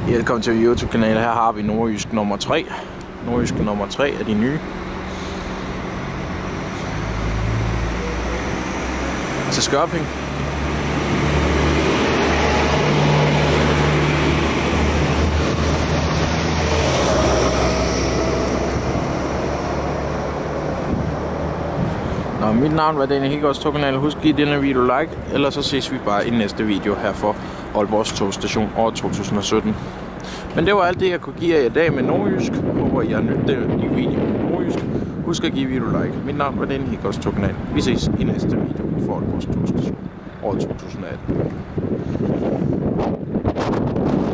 Velkommen til YouTube-kanalen. Her har vi Nordjysk nummer 3. Nordjysk nummer 3 er de nye. Til Skørping. Nå, mit navn var Daniel Higgaards togkanal. Husk at give denne video like, ellers så ses vi bare i næste video her for Aalborgs togstation år 2017. Men det var alt det, jeg kunne give jer i dag med Nordjysk. Håber I har nydt de video med Nordjysk. Husk at give video like. Mit navn var Daniel Higgaards togkanal. Vi ses i næste video for Aalborgs togstation år 2018.